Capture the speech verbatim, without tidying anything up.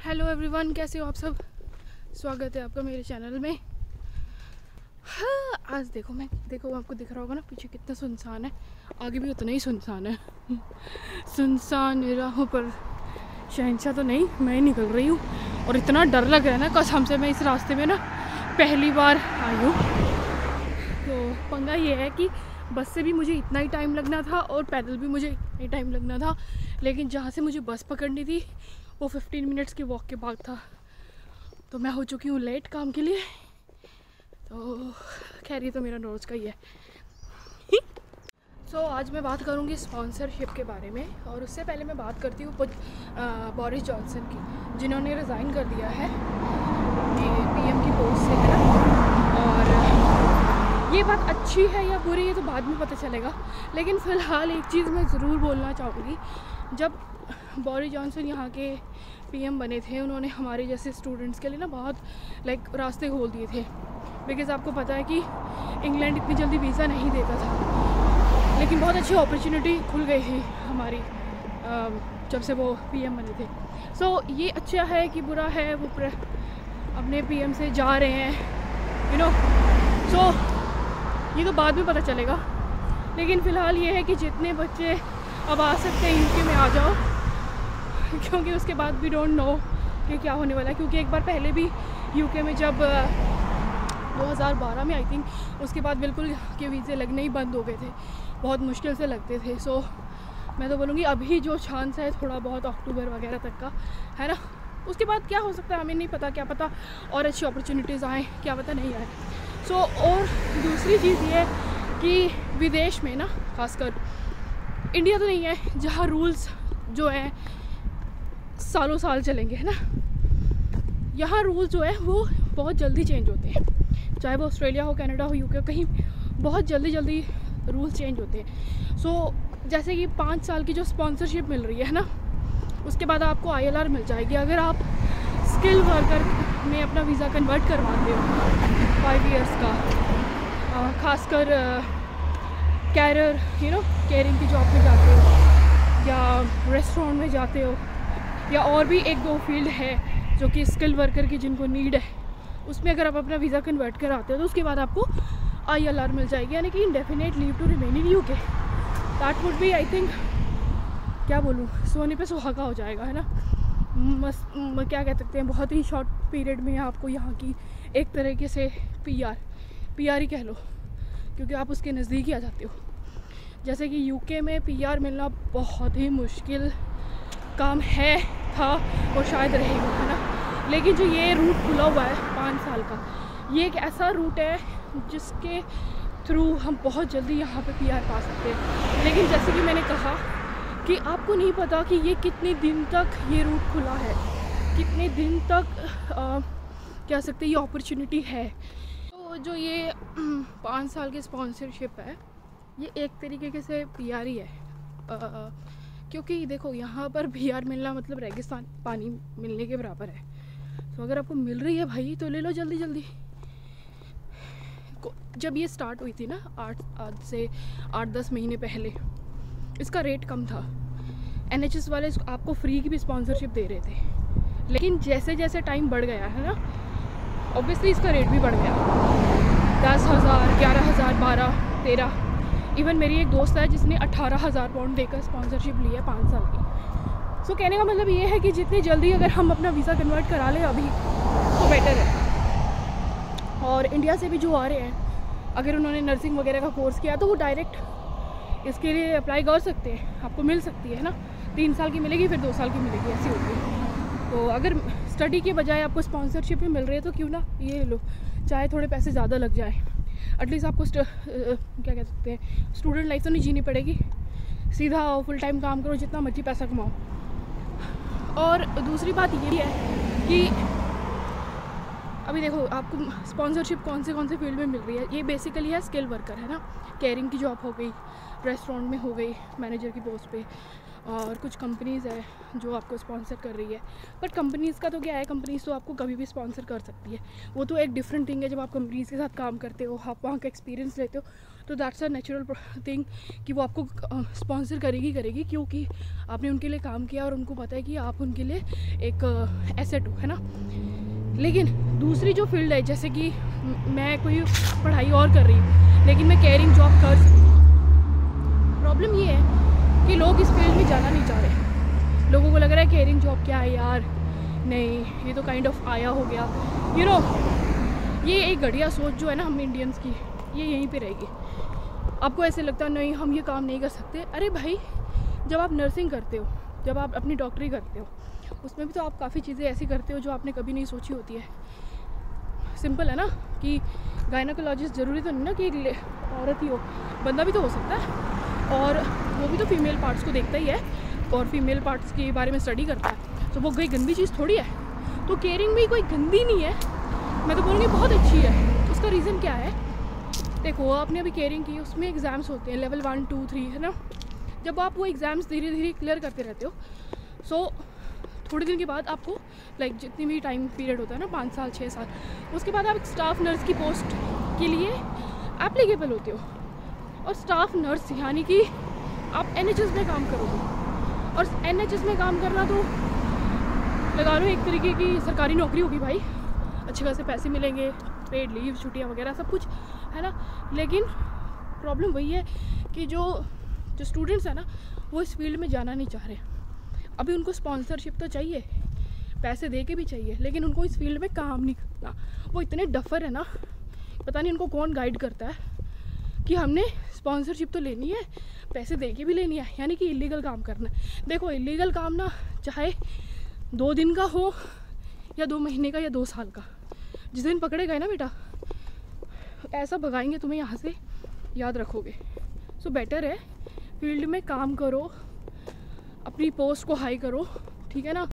Hello everyone, कैसे हो आप सब। स्वागत है आपका मेरे चैनल में। हाँ, आज देखो मैं देखो आपको दिख रहा होगा ना पीछे कितना सुनसान है, आगे भी उतना ही सुनसान है। सुनसान राहों पर शहंशाह तो नहीं, मैं ही निकल रही हूँ और इतना डर लग रहा है ना, कसम से मैं इस रास्ते में ना पहली बार आई हूँ। तो पंगा ये है कि बस से भी मुझे इतना ही टाइम लगना था और पैदल भी मुझे इतना ही टाइम लगना था, लेकिन जहाँ से मुझे बस पकड़नी थी वो पंद्रह मिनट्स की वॉक के बाद था। तो मैं हो चुकी हूँ लेट काम के लिए। तो खैर ये तो मेरा रोज़ का ही है। सो so, आज मैं बात करूँगी स्पॉन्सरशिप के बारे में, और उससे पहले मैं बात करती हूँ बोरिस जॉनसन की, जिन्होंने रिज़ाइन कर दिया है पीएम की पोस्ट से, है ना। और ये बात अच्छी है या बुरी है तो बाद में पता चलेगा, लेकिन फ़िलहाल एक चीज़ मैं ज़रूर बोलना चाहूँगी। जब बोरिस जॉनसन यहाँ के पीएम बने थे, उन्होंने हमारे जैसे स्टूडेंट्स के लिए ना बहुत लाइक रास्ते खोल दिए थे। बिकॉज़ आपको पता है कि इंग्लैंड इतनी जल्दी वीज़ा नहीं देता था, लेकिन बहुत अच्छी अपॉर्चुनिटी खुल गई थी हमारी जब से वो पीएम बने थे। सो so, ये अच्छा है कि बुरा है, वो अपने पीएम से जा रहे हैं, यू नो। सो ये तो बाद में पता चलेगा, लेकिन फ़िलहाल ये है कि जितने बच्चे अब आ सकते हैं यूके में आ जाओ, क्योंकि उसके बाद वी डोंट नो कि क्या होने वाला है। क्योंकि एक बार पहले भी यूके में जब दो हज़ार बारह में आई थिंक, उसके बाद बिल्कुल के वीज़े लगने ही बंद हो गए थे, बहुत मुश्किल से लगते थे। सो so, मैं तो बोलूँगी अभी जो चांस है थोड़ा बहुत अक्टूबर वगैरह तक का, है ना। उसके बाद क्या हो सकता है हमें नहीं पता, क्या पता और अच्छी अपॉर्चुनिटीज़ आएँ, क्या पता नहीं आए। सो so, और दूसरी चीज़ ये कि विदेश में ना, खासकर इंडिया तो नहीं है जहाँ रूल्स जो हैं सालों साल चलेंगे, है ना। यहाँ रूल्स जो है वो बहुत जल्दी चेंज होते हैं, चाहे वो ऑस्ट्रेलिया हो, कनाडा हो, यूके, कहीं बहुत जल्दी जल्दी रूल्स चेंज होते हैं। सो so, जैसे कि पाँच साल की जो स्पॉन्सरशिप मिल रही है ना, उसके बाद आपको आईएलआर मिल जाएगी अगर आप स्किल वर्कर में अपना वीज़ा कन्वर्ट करवाते हो फाइव इयर्स का। खासकर कैरियर, यू नो, केयरिंग की जॉब में जाते हो या रेस्टोरेंट में जाते हो, या और भी एक दो फील्ड है जो कि स्किल वर्कर की जिनको नीड है, उसमें अगर आप अपना वीज़ा कन्वर्ट कराते हो तो उसके बाद आपको आईएलआर मिल जाएगी, यानी कि indefinite leave to remain in UK. That would be, I think, क्या बोलूँ, सोने पे सुहागा हो जाएगा, है ना। मस क्या कह सकते हैं, बहुत ही शॉर्ट पीरियड में आपको यहाँ की एक तरीके से पीआर पीआर ही कह लो, क्योंकि आप उसके नज़दीक ही आ जाते हो। जैसे कि यूके में पीआर मिलना बहुत ही मुश्किल काम है, था और शायद रहेगा, है ना। लेकिन जो ये रूट खुला हुआ है पाँच साल का, ये एक ऐसा रूट है जिसके थ्रू हम बहुत जल्दी यहाँ पे पीआर पा सकते हैं। लेकिन जैसे कि मैंने कहा कि आपको नहीं पता कि ये कितने दिन तक ये रूट खुला है, कितने दिन तक आ, कह सकते ये अपॉर्चुनिटी है। तो जो ये पाँच साल की स्पॉन्सरशिप है, ये एक तरीके से पीआर ही है। आ, क्योंकि देखो यहाँ पर पीआर मिलना मतलब रेगिस्तान पानी मिलने के बराबर है। तो अगर आपको मिल रही है भाई तो ले लो जल्दी जल्दी। जब ये स्टार्ट हुई थी ना, आठ आज से आठ दस महीने पहले, इसका रेट कम था। एनएचएस वाले आपको फ्री की भी स्पॉन्सरशिप दे रहे थे, लेकिन जैसे जैसे टाइम बढ़ गया है ना, ऑब्वियसली इसका रेट भी बढ़ गया। दस हज़ार ग्यारह हज़ार बारह तेरह इवन मेरी एक दोस्त है जिसने अट्ठारह हज़ार पाउंड देकर स्पॉन्सरशिप ली है पाँच साल की। सो so, कहने का मतलब ये है कि जितनी जल्दी अगर हम अपना वीज़ा कन्वर्ट करा लें अभी तो बेटर है। और इंडिया से भी जो आ रहे हैं, अगर उन्होंने नर्सिंग वगैरह का कोर्स किया तो वो डायरेक्ट इसके लिए अप्लाई कर सकते हैं, आपको मिल सकती है ना। तीन साल की मिलेगी, फिर दो साल की मिलेगी, ऐसी होगी। तो अगर स्टडी के बजाय आपको स्पॉन्सरशिप भी मिल रही है तो क्यों ना ये लो, चाहे थोड़े पैसे ज़्यादा लग जाए, एटलीस्ट आपको क्या कह सकते हैं, स्टूडेंट लाइफ तो नहीं जीनी पड़ेगी, सीधा फुल टाइम काम करो, जितना मर्जी पैसा कमाओ। और दूसरी बात ये है कि अभी देखो आपको स्पॉन्सरशिप कौन से कौन से फील्ड में मिल रही है। ये बेसिकली है स्किल वर्कर, है ना। केयरिंग की जॉब हो गई, रेस्टोरेंट में हो गई मैनेजर की पोस्ट पे, और कुछ कंपनीज़ है जो आपको स्पॉन्सर कर रही है। बट कंपनीज़ का तो क्या है, कंपनीज़ तो आपको कभी भी स्पॉन्सर कर सकती है, वो तो एक डिफरेंट थिंग है। जब आप कंपनीज़ के साथ काम करते हो, आप वहाँ का एक्सपीरियंस लेते हो, तो दैट्स अ नेचुरल थिंग कि वो आपको स्पॉन्सर करेगी करेगी क्योंकि आपने उनके लिए काम किया और उनको पता है कि आप उनके लिए एक एसेट हो, है ना। लेकिन दूसरी जो फील्ड है, जैसे कि मैं कोई पढ़ाई और कर रही हूँ लेकिन मैं केयरिंग जॉब कर सकती हूँ। प्रॉब्लम ये है कि लोग इस फील्ड में जाना नहीं चाह रहे। लोगों को लग रहा है केयरिंग जॉब क्या है यार, नहीं, ये तो काइंड ऑफ आया हो गया, यू नो। ये एक घटिया सोच जो है ना हम इंडियंस की, ये यहीं पे रहेगी। आपको ऐसे लगता है नहीं हम ये काम नहीं कर सकते। अरे भाई, जब आप नर्सिंग करते हो, जब आप अपनी डॉक्टरी करते हो, उसमें भी तो आप काफ़ी चीज़ें ऐसी करते हो जो आपने कभी नहीं सोची होती है। सिंपल है ना कि गायनेकोलॉजिस्ट ज़रूरी तो नहीं ना कि एक औरत ही हो, बंदा भी तो हो सकता है, और वो भी तो फीमेल पार्ट्स को देखता ही है और फीमेल पार्ट्स के बारे में स्टडी करता है। तो वो कोई गंदी चीज़ थोड़ी है। तो केयरिंग भी कोई गंदी नहीं है, मैं तो बोलूँगी बहुत अच्छी है। उसका रीज़न क्या है, देखो आपने अभी केयरिंग की, उसमें एग्ज़ाम्स होते हैं लेवल वन टू थ्री, है ना। जब आप वो एग्ज़ाम्स धीरे धीरे क्लियर करते रहते हो, सो थोड़े दिन के बाद आपको लाइक जितनी भी टाइम पीरियड होता है ना, पाँच साल छः साल, उसके बाद आप स्टाफ नर्स की पोस्ट के लिए एप्लीकेबल होते हो। और स्टाफ नर्स यानी कि आप एन एच एस में काम करोगे, और एन एच एस में काम करना तो लगा लो एक तरीके की सरकारी नौकरी होगी भाई, अच्छे खासे पैसे मिलेंगे, पेड लीव, छुट्टियाँ वगैरह सब कुछ, है ना। लेकिन प्रॉब्लम वही है कि जो जो स्टूडेंट्स हैं ना, वो इस फील्ड में जाना नहीं चाह रहे। अभी उनको स्पॉन्सरशिप तो चाहिए, पैसे दे के भी चाहिए, लेकिन उनको इस फील्ड में काम नहीं करना। वो इतने डफर है ना, पता नहीं उनको कौन गाइड करता है कि हमने स्पॉन्सरशिप तो लेनी है, पैसे दे के भी लेनी है, यानी कि इलीगल काम करना है। देखो इलीगल काम ना चाहे दो दिन का हो या दो महीने का या दो साल का, जिस दिन पकड़े गए ना बेटा, ऐसा भगाएंगे तुम्हें यहाँ से, याद रखोगे। सो बेटर है फील्ड में काम करो, अपनी पोस्ट को हाई करो, ठीक है ना।